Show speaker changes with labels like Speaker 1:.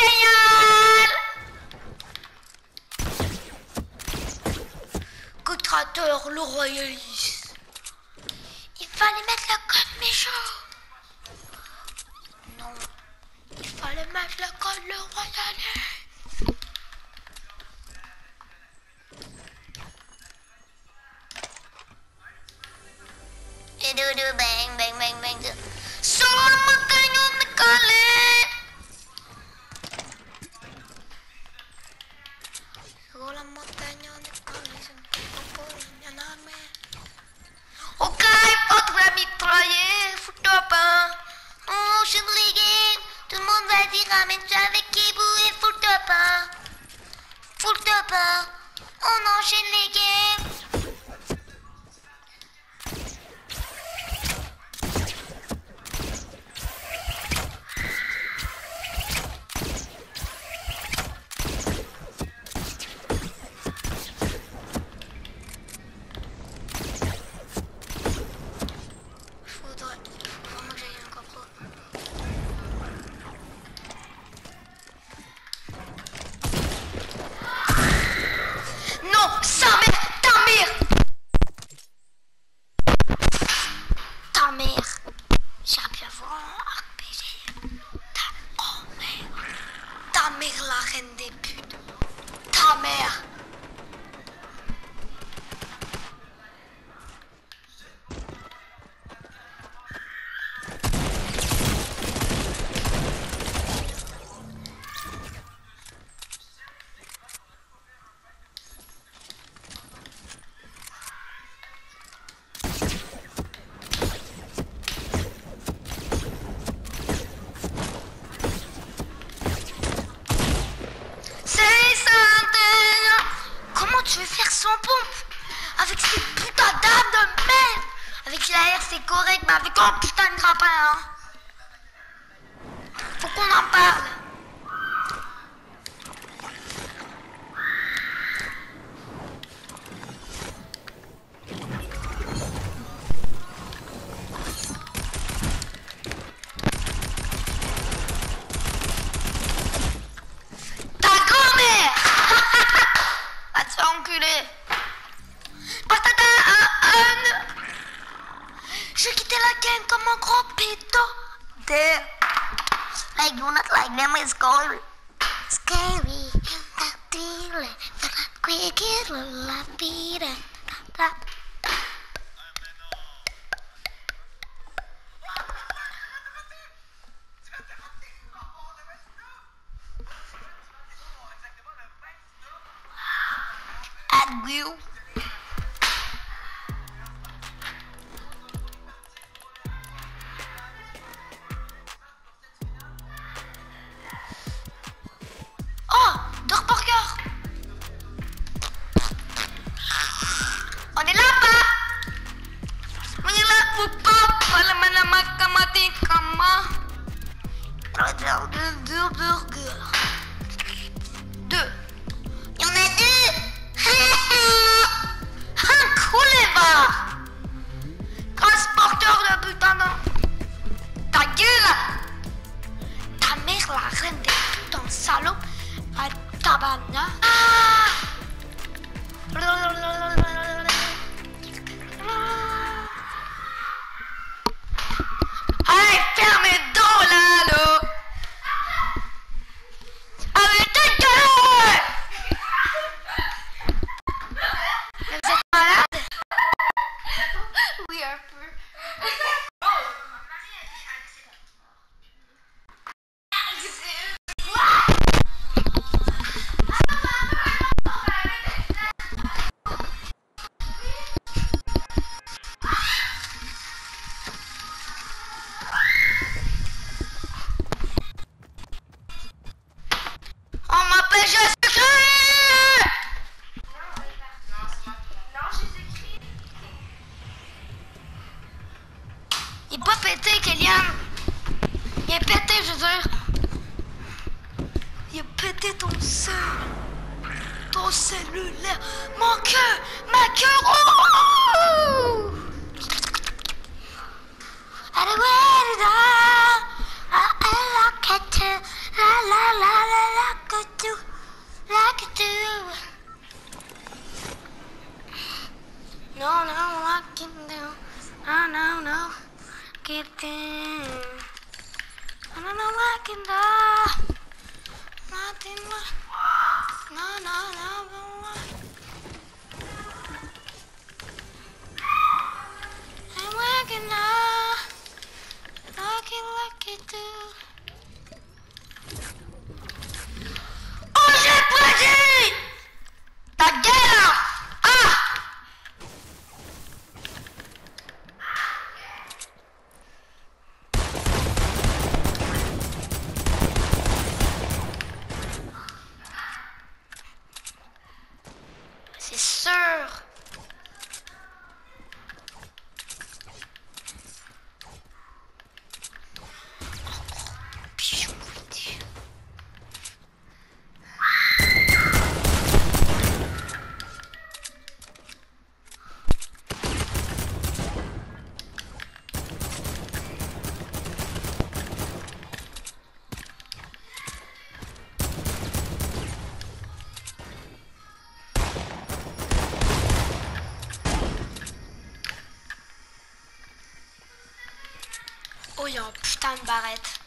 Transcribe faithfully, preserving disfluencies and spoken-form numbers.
Speaker 1: génial! Contracteur, le royaliste. Il fallait mettre le code méchant. Non, il fallait mettre le code le royaliste. Et doudou bang bang bang bang. Solo le montagne on est collé. Solo la montagne on est collé. Ok, faudrait mitrailler, foutre pas. Oh, je me ligue. Tout le monde va dire ramène-toi avec Kibou et foutre pas. Foutre pas. On enchaîne les games. La reine des putes. Ta mère. Je vais faire sans pompe avec ces putains d'armes de merde. Avec la R c'est correct, mais avec un putain de grappin hein. Faut qu'on en parle. Enculé. Patata, un, j'ai quitté la game comme un gros péto. There. Like do not like them is scary. Scary. Quick la vida. Will. Oh, Dor Burger. On est là, pas. On est là, ou pas. Voilà, madame, kamati, kama. Deux burgers. Deux. Il y en a deux. Transporteur de putain de... Ta gueule. Ta mère la reine des putains salauds. À tabana. Ah. Allez, ferme les dos là, là. Allez, ta gueule. Vous êtes malade? We are poor. On m'appelle Jésus-Christ. Il est pas pété, Kélian. Il est pété, je veux dire. Il a pété ton cell. Ton cellulaire. Mon cœur. Ma cœur. Oh! Allez, ouais, là. Ah, elle a quitté. La, la, la, la. walking down. No, no, no. Get down. No, no, no, walking down. Nothing more. No, no, no, no. I'm walking down. Lucky, lucky too. Oh, j'ai pas dit! Ta gueule! Ah! C'est sûr. Oh, il y a un putain de barrette.